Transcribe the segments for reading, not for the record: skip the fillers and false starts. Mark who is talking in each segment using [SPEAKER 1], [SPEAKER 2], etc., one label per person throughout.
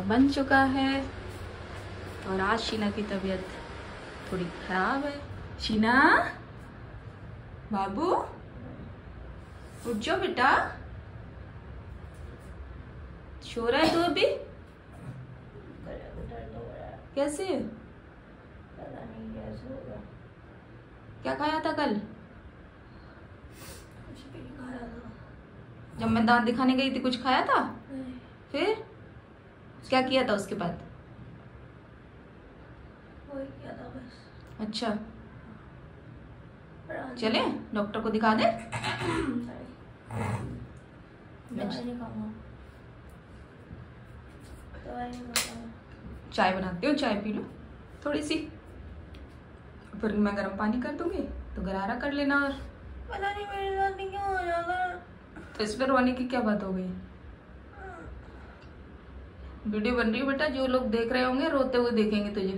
[SPEAKER 1] बन चुका है और आज शीना की तबीयत थोड़ी खराब है। शीना बाबू उठ जाओ बेटा, सो रहा है तू अभी? कैसे? क्या खाया था कल? जब मैं दांत दिखाने गई थी कुछ खाया था? फिर क्या किया था उसके बाद?
[SPEAKER 2] वही किया था बस।
[SPEAKER 1] अच्छा चले डॉक्टर को दिखा दे। चाय बनाती हो, चाय पी लो थोड़ी सी, फिर मैं गर्म पानी कर दूंगी तो गरारा कर लेना। और
[SPEAKER 2] पता नहीं मेरे साथ क्यों हो जाता है।
[SPEAKER 1] तो इस पर रोने की क्या बात हो गई? वीडियो बन रही है बेटा, जो लोग देख रहे होंगे रोते हुए देखेंगे तुझे।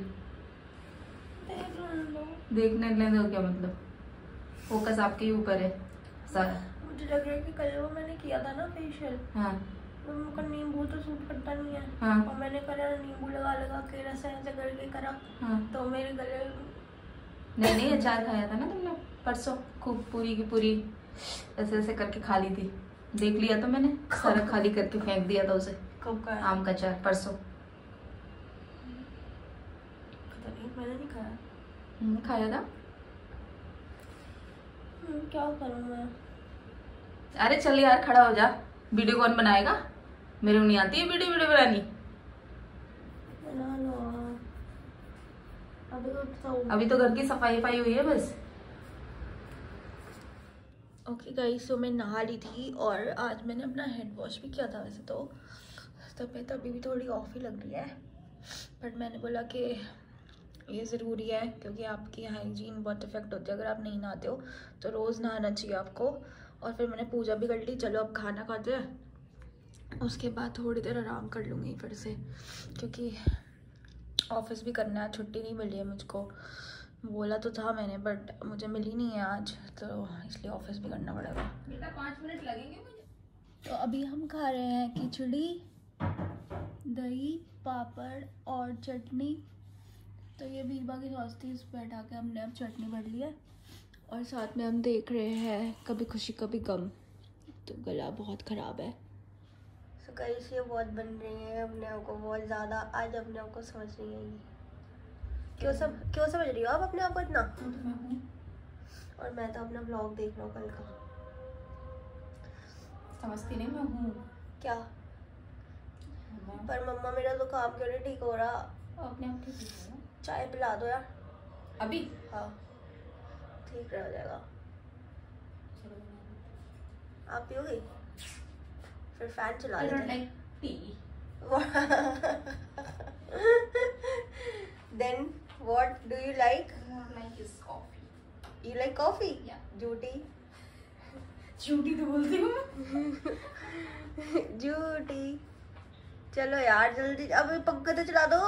[SPEAKER 1] देखने लेने दो, क्या मतलब? फोकस आपके ही ऊपर है।
[SPEAKER 2] मुझे लग रहा है कि कल वो मैंने किया था ना फेशियल,
[SPEAKER 1] हाँ
[SPEAKER 2] उनका नींबू तो सूट करता नहीं है।
[SPEAKER 1] हाँ
[SPEAKER 2] और मैंने करा नींबू लगा लगा के ऐसे ऐसे करके करा।
[SPEAKER 1] हाँ
[SPEAKER 2] तो मेरे गले
[SPEAKER 1] नहीं अचार खाया था ना तुमने परसों, खूब पूरी की पूरी ऐसे ऐसे करके खा ली थी। देख लिया तो मैंने, सारा खाली करके फेंक दिया था उसे।
[SPEAKER 2] कब का?
[SPEAKER 1] आम का अचार परसों।
[SPEAKER 2] पता नहीं, मैंने नहीं खाया।
[SPEAKER 1] खाया था।
[SPEAKER 2] क्या करूं मैं?
[SPEAKER 1] अरे चल यार खड़ा हो जा, वीडियो कौन बनाएगा? मेरे को नहीं आती है वीडियो बनानी।
[SPEAKER 2] बना लो।
[SPEAKER 1] अभी तो घर की सफाई हुई है बस।
[SPEAKER 2] ओके गाइस, तो मैं नहा ली थी और आज मैंने अपना हेड वॉश भी किया था। वैसे तो तबीयत अभी भी थोड़ी ऑफ ही लग रही है, बट मैंने बोला कि ये ज़रूरी है क्योंकि आपकी हाइजीन बहुत इफेक्ट होती है अगर आप नहीं नहाते हो। तो रोज़ नहाना चाहिए आपको। और फिर मैंने पूजा भी कर ली। चलो अब खाना खाते हैं, उसके बाद थोड़ी देर आराम कर लूँगी फिर से, क्योंकि ऑफिस भी करना है। छुट्टी नहीं मिली है मुझको, बोला तो था मैंने बट मुझे मिली नहीं है आज, तो इसलिए ऑफिस भी करना पड़ेगा।
[SPEAKER 1] बेटा 5 मिनट लगेंगे मुझे।
[SPEAKER 2] तो अभी हम खा रहे हैं खिचड़ी, दही, पापड़ और चटनी। तो ये बीरबा की सॉस थी, इस पर हटा के हमने अब चटनी भर ली है। और साथ में हम देख रहे हैं कभी खुशी कभी गम। तो गला बहुत ख़राब है। तो गाइस ये बहुत बन रही है अपने आप को बहुत ज़्यादा। आज अपने आप को समझ नहीं आएगी। क्यों समझ रही हो आप अपने आप को इतना? और मैं तो अपना ब्लॉग देख रहा हूँ कल का।
[SPEAKER 1] समझती नहीं मैं हूँ
[SPEAKER 2] क्या? पर मम्मा मेरा तो काम क्यों नहीं ठीक हो रहा?
[SPEAKER 1] अपने आप ठीक है।
[SPEAKER 2] चाय पिला दो यार
[SPEAKER 1] अभी।
[SPEAKER 2] हाँ ठीक रह जाएगा। आप पियोगी? फिर फैन चला देते हैं। Then what do you like?
[SPEAKER 1] Like is coffee.
[SPEAKER 2] You like coffee?
[SPEAKER 1] Yeah.
[SPEAKER 2] झूठी
[SPEAKER 1] तो बोलती हूँ
[SPEAKER 2] झूठी। चलो यार जल्दी, अब पंखा तो चला दो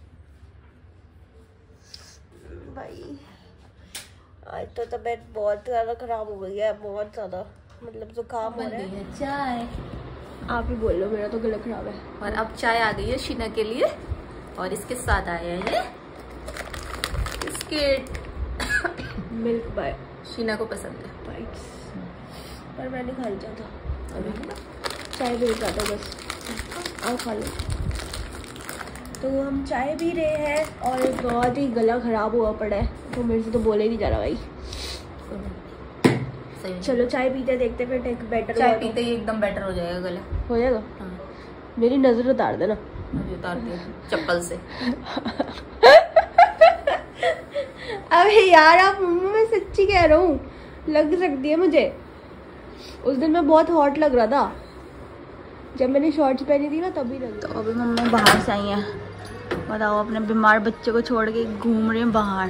[SPEAKER 2] भाई। आज तो तबीयत बहुत ज़्यादा ख़राब हो गई है, बहुत ज़्यादा, मतलब जुकाम हो रहा है।
[SPEAKER 1] चाय
[SPEAKER 2] आप ही बोल लो, मेरा तो गला ख़राब है।
[SPEAKER 1] और अब चाय आ गई है शीना के लिए और इसके साथ आया है ये बिस्किट
[SPEAKER 2] मिल्क बाय।
[SPEAKER 1] शीना को पसंद है।
[SPEAKER 2] पर मैंने खा लिया था अभी, चाय भी रखा था बस, आओ खा लो। तो हम चाय पी रहे हैं और बहुत ही गला ख़राब हुआ पड़ा है, तो मेरे से तो बोले ही नहीं जा रहा भाई।
[SPEAKER 1] सही।
[SPEAKER 2] चलो चाय पीते देखते फिर एक बेटर।
[SPEAKER 1] चाय पीते ही एकदम बेटर हो जाएगा गला।
[SPEAKER 2] हो जाएगा।
[SPEAKER 1] हाँ।
[SPEAKER 2] मेरी नज़र उतार देना।
[SPEAKER 1] अभी उतारती हूँ चप्पल से।
[SPEAKER 2] अबे यार आप, मैं सच्ची कह रहा हूँ, लग सकती है मुझे। उस दिन मैं बहुत हॉट लग रहा था जब मैंने शॉर्ट्स पहनी थी ना, तभी लग। तो अभी मम्मी बाहर से आई हैं, बताओ, अपने बीमार बच्चे को छोड़ के घूम रही हूँ बाहर।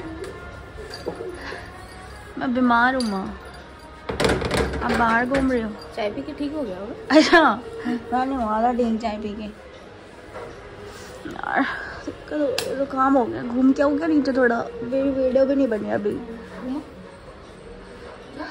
[SPEAKER 2] मैं बीमार हूँ माँ, आप बाहर घूम रही हो।
[SPEAKER 1] चाय पी के ठीक हो गया होगा।
[SPEAKER 2] अच्छा नहीं वाला डेंग चाय पी के यार जुकाम हो गया। घूम के आऊँ क्या नीचे थोड़ा? मेरी वीडियो भी नहीं बनी अभी।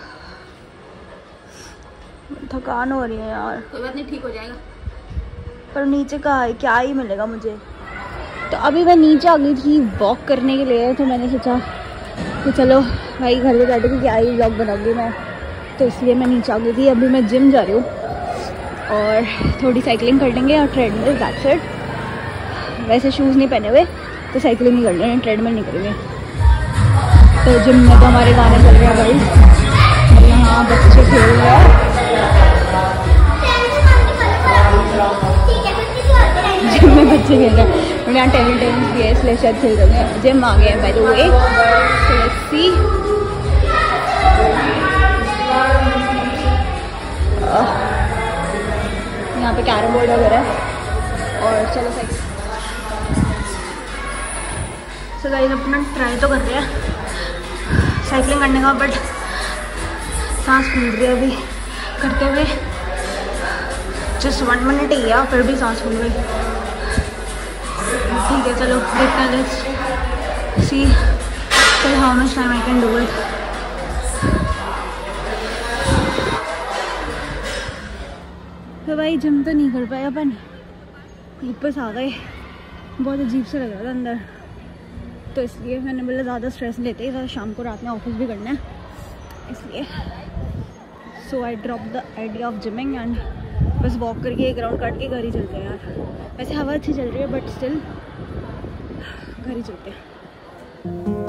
[SPEAKER 2] थकान हो रही है यार।
[SPEAKER 1] कोई बात नहीं, ठीक हो जाएगा।
[SPEAKER 2] पर नीचे का क्या ही मिलेगा मुझे। तो अभी मैं नीचे आ गई थी वॉक करने के लिए, तो मैंने सोचा कि चलो भाई घर पे बैठे कि क्या ही व्लॉग बनाऊंगी मैं, तो इसलिए मैं नीचे आ गई थी। अभी मैं जिम जा रही हूँ और थोड़ी साइकिलिंग कर लेंगे और ट्रेडमिल दैट्स इट। वैसे शूज़ नहीं पहने हुए तो साइकिलिंग नहीं कर लेंगे, ट्रेडमिल नहीं करेंगे। तो जिम में तो हमारे गाने चल रहे हैं भाई, और यहाँ बच्चे खेल रहे हैं। जिम में बच्चे खेल रहे हैं और यहाँ टेबल टेनिस भी है, इसलिए शायद खेल रहे हैं। जिम आ गए हैं by the way, so let's see. यहाँ पे कैरम बोर्ड वगैरह है और चलो सो गाइस अपना ट्राई तो कर रहे हैं साइकिलिंग करने का, बट सांस फूल रही है अभी करते हुए। जस्ट 1 मिनट ही है फिर भी सांस फूल गई। ठीक है चलो देखते हैं, let's see how much time I can do it. तो भाई जिम तो नहीं कर पाए अपन, वापस आ गए। बहुत अजीब से लग रहा था अंदर, तो इसलिए मैंने बोला ज़्यादा स्ट्रेस लेते ही, शाम को रात में ऑफिस भी करना है इसलिए। So I drop the idea of gymming and बस वॉक करके एक राउंड काट के घर ही चलते हैं यार। वैसे हवा अच्छी चल रही है बट स्टिल घर ही चलते हैं।